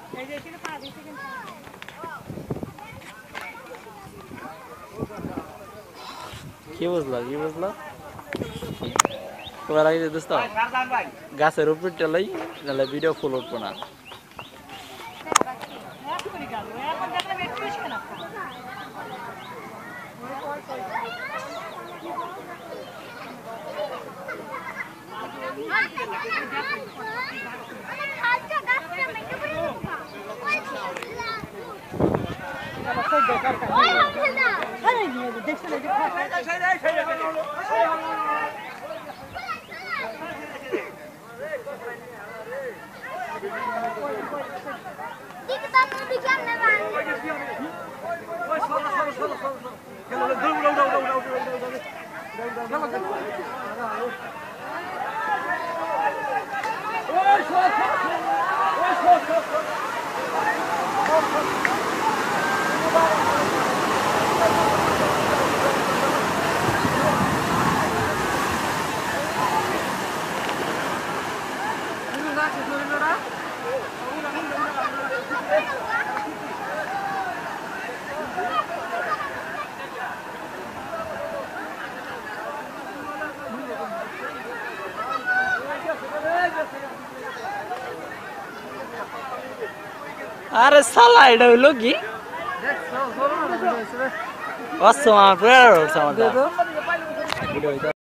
কি বুঝলা তোমার আগে দোস্ত গাছের উপর টেলাই নাহলে ভিডিও ফুল উঠবো না আরে শালা এটা হইলো কি অসম আমার